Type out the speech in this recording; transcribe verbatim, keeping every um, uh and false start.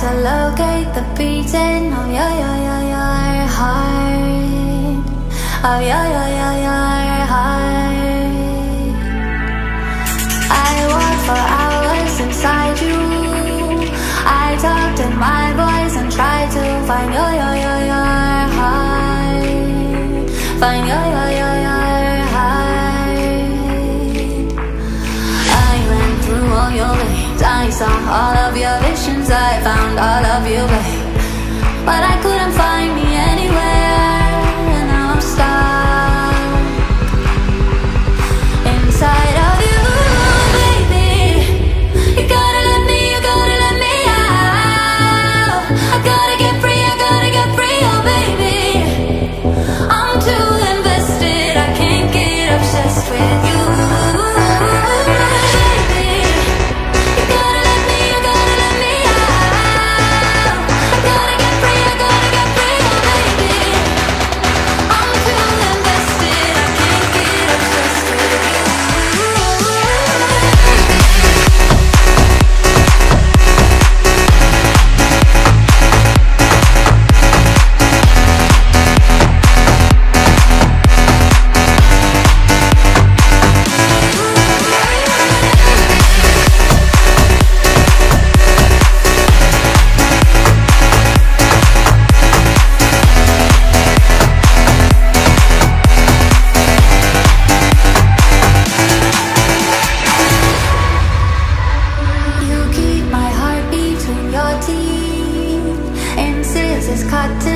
to locate the beating of your, your, your, your heart, of your, your, your, your heart. I walk for hours inside you. I talked in my voice and tried to find your, your, your, your heart, find your, your, your, your heart. I went through all your veins, I saw all of your visions, I found all of you, babe, but I couldn't find me anywhere, and now I'm stuck inside of you, baby. You gotta let me, you gotta let me out. I gotta get free, I gotta get free, oh baby. I'm too invested, I can't get obsessed with you. Cut